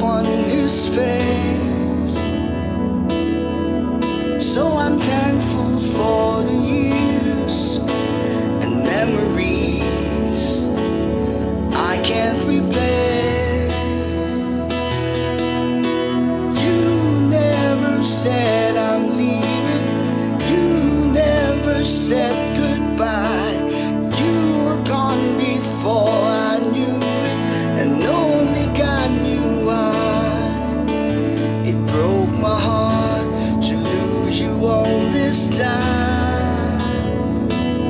upon his face. So I'm thankful for the years and memories I can't replay. You never said I'm leaving, you never said goodbye. You were gone before I knew it, and only God knew why. It broke my heart to lose you all this time,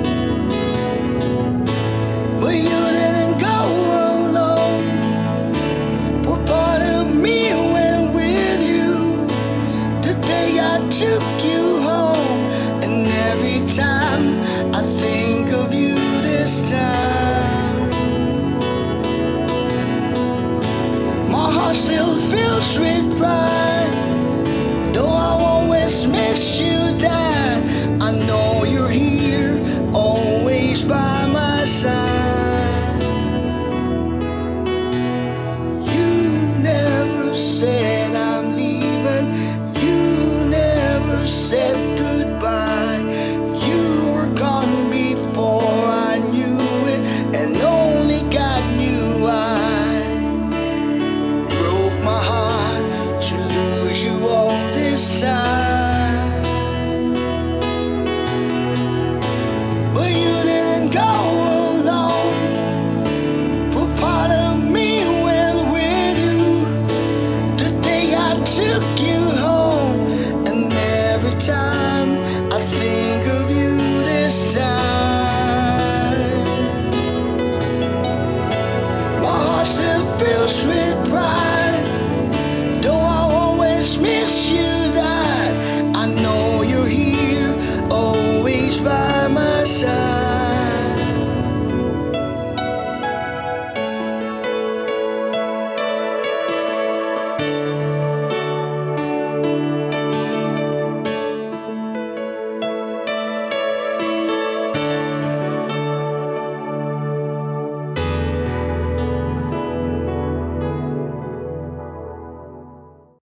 but you didn't go alone. What part of me went with you the day I took you home? And every time I think of you this time, my heart still feels with pride.